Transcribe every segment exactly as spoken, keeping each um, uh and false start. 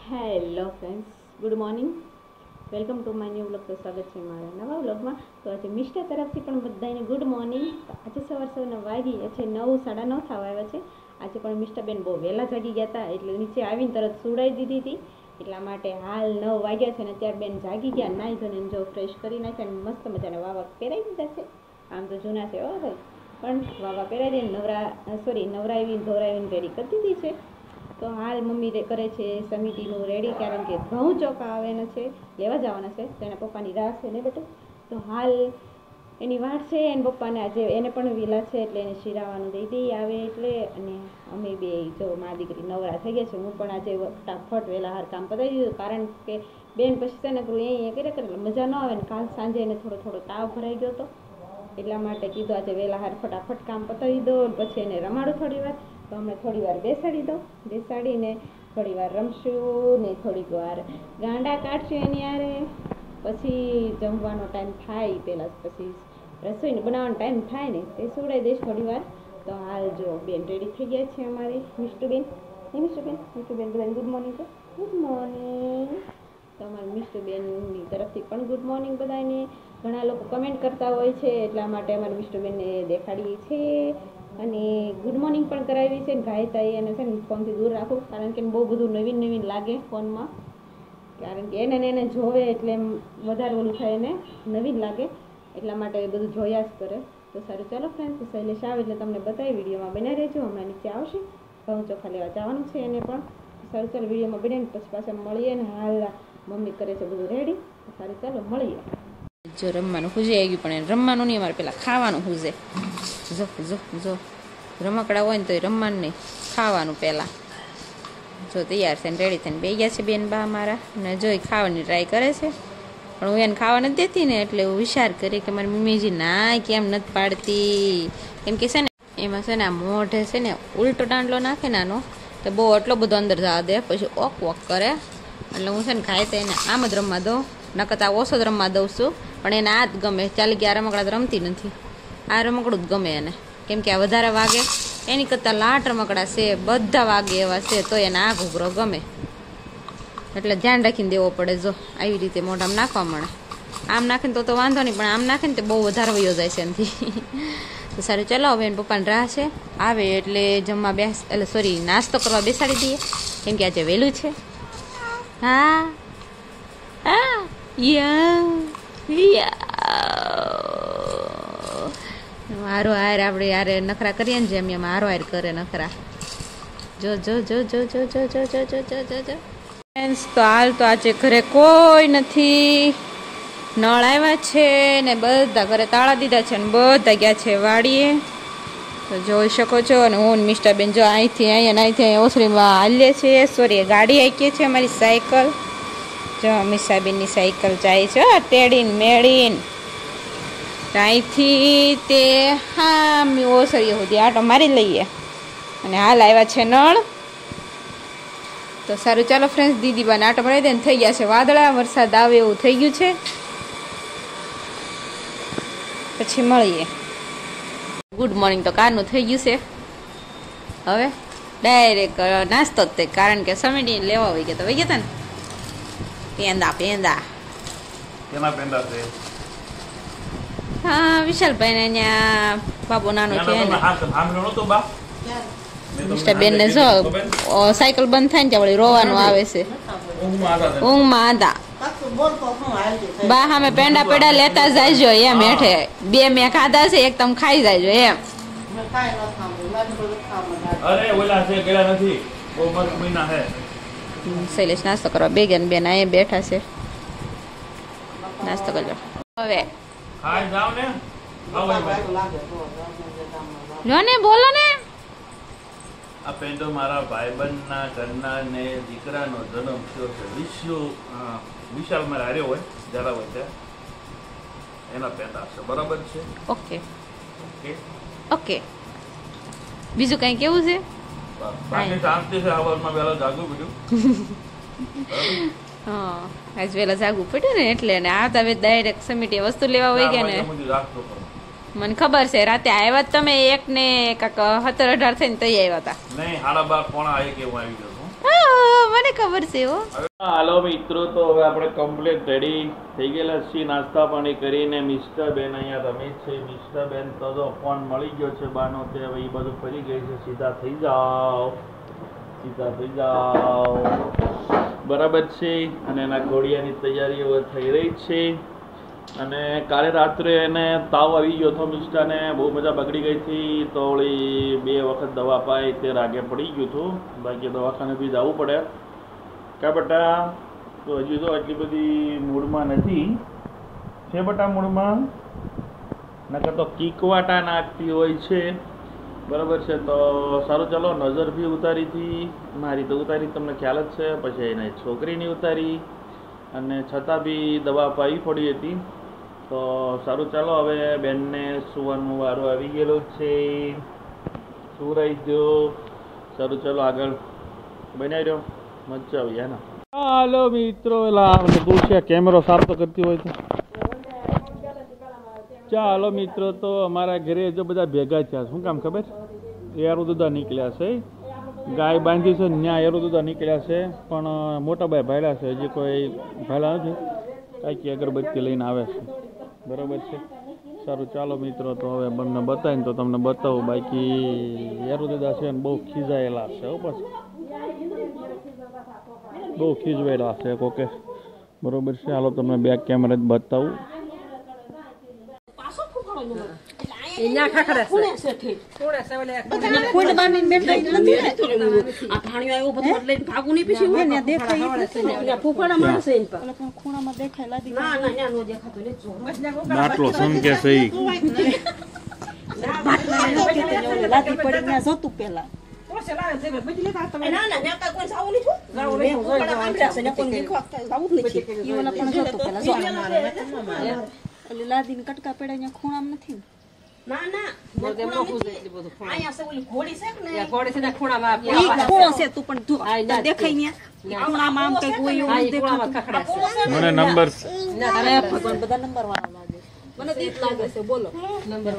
Hello friends, good morning. Welcome to my new vlog. તો સ્વાગત છે મારા નવા વ્લોગમાં. તો આજે મિસ્ટર તરફથી પણ બધાને ગુડ મોર્નિંગ. તો આજે સવાર સવારના વાગી છે નવ સાડા નવ થવા આવ્યા છે. આજે પણ મિસ્ટર બેન બહુ વહેલા જાગી ગયા હતા, એટલે નીચે આવીને તરત સુડાઈ દીધી હતી. એટલા માટે હાલ નવ વાગ્યા છે ને અત્યારે બેન જાગી ગયા, નાહી ધોઈને જો ફ્રેશ કરી નાખ્યા અને મસ્ત મજાના વાવા પહેરાવી દીધા છે. આમ તો જૂના છે હો ભાઈ, પણ વાવા પહેરાવી દઈને નવરા સોરી નવરાવીને ધોરાવીને રેડી કરી દીધી છે. તો હાલ મમ્મી કરે છે સમિતિનું રેડી, કારણ કે ઘઉં ચોખા આવેના છે, લેવા જવાના છે. તો એના પપ્પાની રાહ છે ને બેટું, તો હાલ એની વાટ છે. એને પપ્પાને આજે એને પણ વેલા છે એટલે એને શીરાવાનું દઈ દઈ આવે એટલે. અને અમે બે જો મા દીકરી નવરા થઈ ગયા છે. હું પણ આજે ફટાફટ વહેલા હાર કામ પતાવી દીધું, કારણ કે બેન પછી છે ને કરું અહીંયા કરે કરે એટલે મજા ન આવે ને. કાલ સાંજે એને થોડો થોડો તાવ ભરાઈ ગયો હતો, એટલા માટે કીધું આજે વહેલા હાર ફટાફટ કામ પતાવી દો, પછી એને રમાડું થોડી વાર. તો અમે થોડી વાર બેસાડી દો, બેસાડીને થોડી વાર રમશું ને થોડીક વાર ગાંડા કાઢશું એની યારે. પછી જમવાનો ટાઈમ થાય પહેલાં, પછી રસોઈને બનાવવાનો ટાઈમ થાય ને તે સુવડાવી દઈશ થોડી વાર. તો હાલ જો બેન રેડી થઈ ગયા છે અમારી મિષ્ટુબેન. હે મિષ્ટુબેન, મિષ્ટુબેન બધાને ગુડ મોર્નિંગ છે. Good morning. તો અમારા મિષ્ટુબેનની તરફથી પણ ગુડ મોર્નિંગ બધાને. ઘણા લોકો કમેન્ટ કરતા હોય છે, એટલા માટે અમારા મિષ્ટુબેનને દેખાડીએ છીએ અને ગુડ મોર્નિંગ પણ કરાવી છે. ગાયતા એને છે ને ફોનથી દૂર રાખું, કારણ કે બહુ બધું નવીન નવીન લાગે ફોનમાં, કારણ કે એને એને જોવે એટલે એમ વધારે ઓલું થાય, એને નવીન લાગે, એટલા માટે એ બધું જોયા જ કરે. તો સારું ચાલો ફ્રેન્ડ, શૈલેષ આવે એટલે તમને બતાવી વિડીયોમાં બનાવી રહેજો. હમણાં નીચે આવશે, ઘઉં ચોખા લેવા જવાનું છે એને પણ. સારું ચાલો વિડીયોમાં બનાવીને પછી પાછા મળીએ ને. હાલ મમ્મી કરે છે બધું રેડી. સારું ચાલો મળીએ. જો રમવાનું હુજે આવી ગયું, પણ એને રમવાનું નહીં, અમારે પેલા ખાવાનું હુજે. જો જો જો રમકડા હોય ને તો રમવાનું નહીં, ખાવાનું પહેલાં. જો તૈયાર થઈને રેડી થઈને બે ગયા છે બેન બા મારા, ને જોઈ ખાવાની ટ્રાય કરે છે. પણ હું એને ખાવા નથી દેતી ને, એટલે હું વિચાર કરી કે મારી મમ્મીજી ના કેમ નથી પાડતી. કેમ કે છે ને એમાં છે ને આ મોઢે છે ને ઉલટો દાંડલો નાખે ને આનો, તો બહુ એટલો બધો અંદર જવા દે, પછી ઓક વોક કરે. એટલે હું છે ને ખાઈ તો એને આમ જ રમવા દઉં, નકર આ ઓછો જ રમવા દઉં છું. પણ એને આ જ ગમે, ચાલી કે આ રમકડા તો રમતી નથી, આ રમકડું જ ગમે એને. કેમ કે આ વધારે વાગે, એની કરતાં લાટ રમકડા છે, બધા વાગે એવા છે, તો એને આ ઘૂઘરો ગમે. એટલે ધ્યાન રાખીને દેવો પડે. જો આવી રીતે મોઢામાં નાખવા મળે, આમ નાખીને તો તો વાંધો નહીં, પણ આમ નાખીને તો બહુ વધારે વયો જાય છે એનાથી. તો સારું ચાલો, હવે એને પપ્પાને રાહ છે, આવે એટલે જમવા બેસ એટલે સોરી નાસ્તો કરવા બેસાડી દઈએ, કેમ કે આજે વહેલું છે. હા હા યા હારો હાર આપણે યારે નખરા કરીએ ને, જેમ એમ હારો હાર કરે નખરા. જો જો જો જો જો જો જો જો જો જો જો જો તો હાલ તો આજે ઘરે કોઈ નથી, નળ આવ્યા છે ને બધા ઘરે તાળા દીધા છે ને બધા ગયા છે વાડીએ. તો જોઈ શકો છો. અને હું મિસ્ટર બેન જો અહીંથી અહીંયા અહીંથી અહીંયા ઓસરીમાં હાલીએ છીએ, સોરી ગાડી આંકીએ છીએ અમારી સાયકલ. જો મિસાબેનની સાયકલ જાય છે તેડીને મેળીને અહીંથી તે હા મેં ઓસરીએ સુધી આટો મારી લઈએ. અને હાલ આવ્યા છે નળ. તો સારું ચાલો ફ્રેન્ડ્સ, દીદી બાને આટો મારી દે ને થઈ ગયા છે વાદળા, વરસાદ આવે એવું થઈ ગયું છે. પછી મળીએ. ગુડ મોર્નિંગ તો કારનું થઈ ગયું છે, હવે ડાયરેક્ટ નાસ્તો જ તે, કારણ કે સમેટી લેવા વહી ગયા તો વહી ગયા હતા ને. પેંદા પેંદા કેના પેંદા છે? હા વિશાલભાઈ ને અહીંયા બાબુ નાનો છે ને. મિસ્ટર બેન ને જો સાયકલ બંધ થાય ને ત્યાં વળી રોવાનું આવે છે, ઊંઘમાં આદા. બા સામે પેંડા પેડા લેતા જાયજો એમ, હેઠે બે મેં ખાધા છે, એક તમે ખાઈ જાયજો એમ. અરે ઓલા છે ગળા નથી, બહુ મસ્ત મહિના છે. શૈલેષ નાસ્તો કરવા બે ગયા, બેન અહીંયા બેઠા છે, નાસ્તો કરજો. હવે ખાઈ જાવ ને, જો ને બોલો ને. આ પેંડો મારા ભાઈબંધના ઘરના ને દીકરાનો જન્મ થયો છે. વિશ્વ વિશાલ મારે હાર્યો હોય જરા હોય ત્યાં એના પેંડા છે, બરાબર છે? Okay okay okay. બીજું કઈ કેવું છે? બાકી શાંતિ છે. હવારમાં વહેલા જાગવું પડ્યું. હા આજ વહેલા જાગવું પડ્યું ને એટલે. ને આવતા વેત ડાયરેક્ટ સમિટી વસ્તુ લેવા હોય ગયા ને. મને ખબર છે, રાતે આવ્યા તમે એક ને કાક સત્તર અઢાર થઈને તઈ આવ્યા હતા. નહીં સાડા બાર પોણા એક એવું આવી ગયો. હા, મને ખબર છે હો. હાલો મિત્રો, તો હવે આપણે કમ્પ્લીટ રેડી થઈ ગયેલા છીએ, નાસ્તા પાણી કરીને. મિસ્ટર બેન અહીંયા રમે છે. મિસ્ટર બેન તો જો ફોન મળી ગયો છે બાનો, તે હવે એ બધું ફરી ગઈ છે. સીધા થઈ જાઓ, સીધા થઈ જાઓ, બરાબર છે. અને એના ઘોડિયાની તૈયારીઓ થઈ રહી છે. અને કાલે રાત્રે એને તાવ આવી ગયો હતો મિસ્ટાને, બહુ મજા બગડી ગઈ હતી. તો વળી બે વખત દવા પાઈ તે રાગે પડી ગયું હતું. બાકી દવાખાને બી જવું પડે કા બટા. તો હજી તો એટલી બધી મૂડમાં નથી છે બટા, મૂડમાં નકર તો કીકવાટા નાખતી હોય છે, બરાબર છે. તો સારું ચાલો, નજર બી ઉતારી હતી મારી, તો ઉતારી તમને ખ્યાલ જ છે. પછી એને છોકરીની ઉતારી, અને છતાં બી દવા પાવી પડી હતી. તો સારું ચાલો, હવે બેનને સુવાનો વારો આવી ગયેલો છે. સુરાઈ દો. સારું ચાલો, આગળ બનાવી રહ્યો, મજા આવી ને. હાલો મિત્રો, એલા કેમેરો સાફ તો કરતી હોય તો ચાલો મિત્રો. તો અમારા ઘરે જો બધા ભેગા થયા, શું કામ ખબર? એરું દૂધા નીકળ્યા છે, ગાય બાંધી છે ત્યાં એરું દૂધા નીકળ્યા છે. પણ મોટા ભાઈ ભાયલા છે, હજી કોઈ ભાયલા નથી. કાંઈક અગરબત્તી લઈને આવે છે, બરાબર છે. સારું ચાલો મિત્રો, તો હવે બંને બતાવીને તો તમને બતાવું. બાકી એરું દૂધા છે ને બહુ ખીજાયેલા છે હો, પછી બહુ ખીજવાયેલા છે કોકે, બરોબર છે. હાલો તમને બેક કેમેરા જ બતાવું. બાટલો સમકે સહી પેલા લાદીને કટકા પેડા ખૂણામાં નથી. ના ના મને નંબર ભગવાન બધા નંબર વાળા લાગે. મને દીપ લાગે છે, બોલો નંબર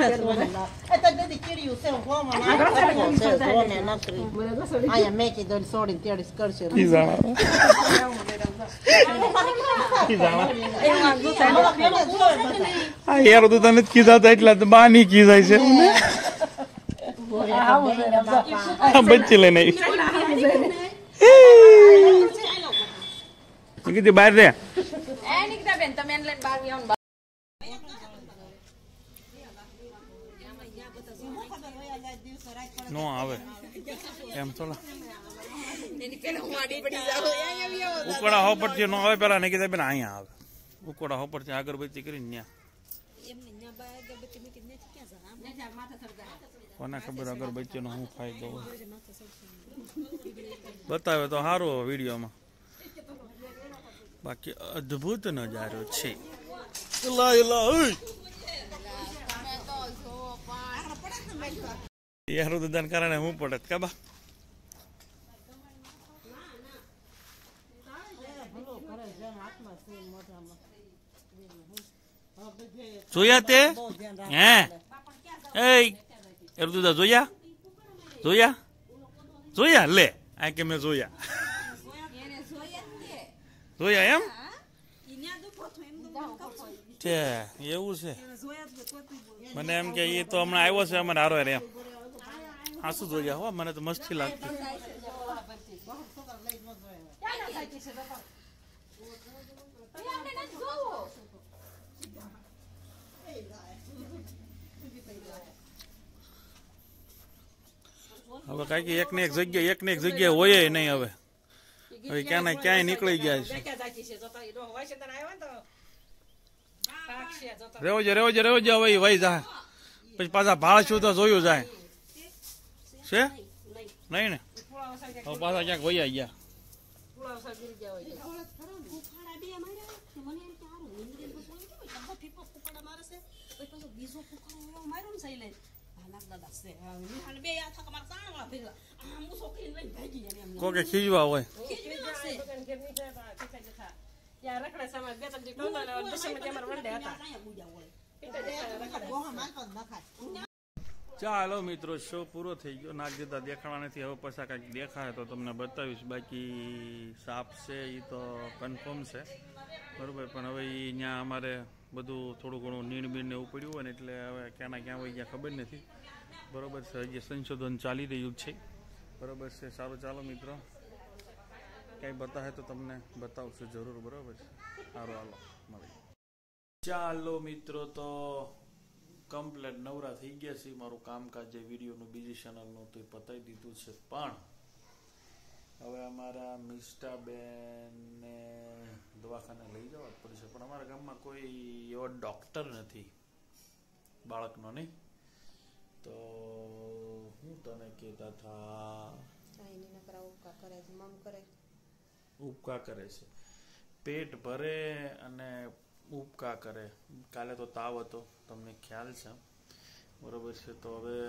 યાર તું તને કીધા એટલા બાની કીધાય છે બચ્ચી લઈને કીધી બહાર રે. નો આવે એમ તો ઉકળા હો પરથી નો આવે, પેલા ને કીધા બેન અહીંયા આવે. ઉકળા હો પરથી અગરબત્તી કરીને કોને ખબર અગરબત્તી નો શું ફાયદો હોય, બતાવે તો સારું વિડીયોમાં. બાકી અદભુત નજારો છે. યાર દાદાને કારણે હું પડત કાબા. જોયા તે હે એ દાદા જોયા જોયા જોયા લે આ કે મેં જોયા જોયા એમ છે એવું છે. મને એમ કે એ તો હમણાં આવ્યો છે અમારે હારો એમ. હા શું જોયા હો, મને તો મસ્તી લાગતી. હવે કઈ એક ને એક જગ્યા એક ને એક જગ્યા હોય નહીં. હવે હવે ક્યાં ક્યાંય નીકળી ગયા છે. રેવો છે રેવો છે રેવો છે હવે વહી જાય પછી પાછા ભાળ શું તો જોયું જાય છે નહીં ને. હવે પાછા ક્યાંક વહી ગયા. કોકે ખીજવા હોય ચાલો મિત્રો, શો પૂરો થઈ ગયો. નાક જતા દેખાણા નથી. હવે પાછા કાંઈક દેખાય તો તમને બતાવીશ. બાકી સાપ છે એ તો કન્ફર્મ છે, બરાબર. પણ હવે એ ત્યાં અમારે બધું થોડું ઘણું નીણ બીણ એવું પડ્યું હોય ને એટલે હવે ક્યાંના ક્યાં હોય ત્યાં ખબર નથી, બરાબર છે. હજી સંશોધન ચાલી રહ્યું છે, બરાબર છે. સારું, ચાલો મિત્રો, કંઈ બતાવે તો તમને બતાવશું જરૂર, બરાબર છે. સારું, હાલો મળી. ચાલો મિત્રો, તો કમ્પ્લેટ નવરા થઈ ગયા છે. મારું કામકાજ જે વિડીયોનું બીજી ચેનલનું તો એ પતાવી દીધું છે. પણ હવે અમારા મિષ્ટાબેનને દવાખાને લઈ જવા પડશે. પણ અમારા ગામમાં કોઈ એવો ડૉક્ટર નથી બાળકનો, નહીં. તો હું તને કહેતા હતા, ઉપકા કરે છે, પેટ ભરે અને ઉપકા કરે. કાલે તો તાવ હતો, તમને ખ્યાલ છે, બરોબર છે. તો હવે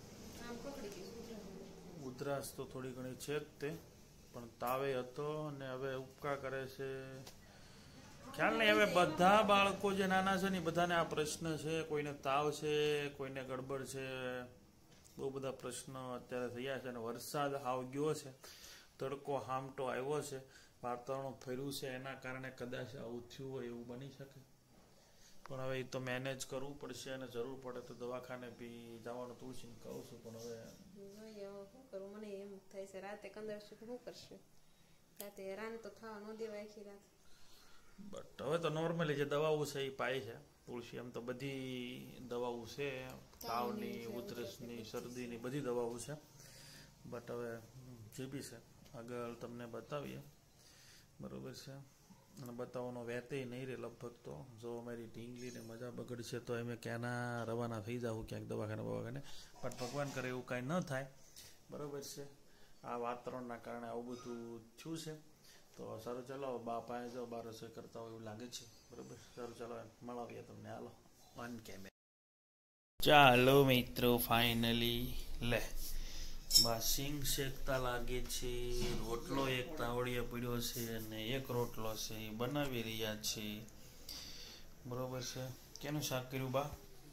ઉધરાસ તો થોડી ઘણી છે જ તે, પણ તાવે હતો અને હવે ઉપકા કરે છે. ખ્યાલ નહીં, હવે બધા બાળકો જે નાના છે ને બધાને આ પ્રશ્ન છે. કોઈને તાવ છે, કોઈને ગડબડ છે, બહુ બધા પ્રશ્નો અત્યારે થયા છે. અને વરસાદ હાવ ગયો છે, તડકો હામટો આવ્યો છે, વાતાવરણ ફર્યું છે, એના કારણે કદાચ આવું થયું હોય એવું બની શકે. પણ હવે એ તો મેનેજ કરવું પડશે અને જરૂર પડે તો દવાખાને બી જવાનું તુલસીને કહું છું. પણ હવે જોઈએ શું કરું, મને એમ થાય છે રાતે કંદરશું શું કરશે. રાતે હેરાન તો થવા ન દેવાય આખી રાત. બટ હવે તો નોર્મલી જે દવાઓ છે એ પાય છે તુલસી. એમ તો બધી દવાઓ છે, તાવની, ઉધરસની, શરદીની બધી દવાઓ છે. બટ હવે જે બી છે આગળ તમને બતાવીએ, બરોબર છે. અને બતાવવાનો વેતે નહીં રહે લગભગ. તો જો અમારી ઢીંગલીને મજા બગડશે તો અમે ક્યાંના રવાના થઈ જાવ ક્યાંક દવાખાને બવાખાને. પણ ભગવાન કરે એવું કાંઈ ન થાય, બરોબર છે. આ વાતાવરણના કારણે આવું બધું થયું છે. તો સારું, ચાલો બા પાસે જાઓ, બા રસોઈ કરતા હોય એવું લાગે છે, બરોબર. સારું, ચાલો મળાવીએ તમને, હાલો ઓન કેમેરા. ચાલો મિત્રો, ફાઇનલી લે બા સિંગ શેકતા લાગે છે. રોટલો એક તાવડીએ પડ્યો છે અને એક રોટલો છે એ બનાવી રહ્યા છે, બરોબર છે. કેનું શાક કર્યું બા?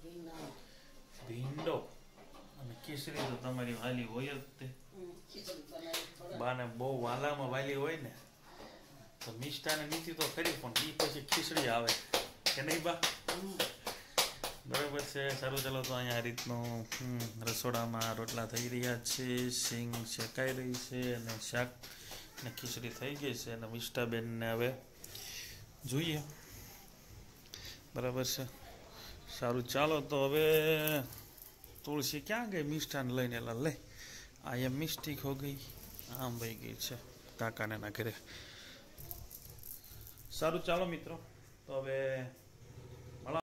ભીંડો અને ખીચડી. તો તમારી વાલી હોય જ તે. બાને બહુ વાલામાં વાલી હોય ને તો મિષ્ટાને નીતિ તો ખરી, પણ એ પછી ખીચડી આવે કે નહીં બા, બરાબર છે. સારું, ચાલો તો અહીંયા આ રીતનું રસોડામાં રોટલા થઈ રહ્યા છે, સિંગ શેકાઈ રહી છે અને શાક ને ખીચડી થઈ ગઈ છે. અને મિષ્ટાબેનને હવે જોઈએ, બરાબર છે. સારું, ચાલો તો હવે તુલસી ક્યાં ગઈ મિષ્ટાને લઈને? એલા લે, આ એમ મિસ્ટેક હો ગઈ, આમ વહી ગઈ છે કાકાને ના ઘરે. સારું, ચાલો મિત્રો, તો હવે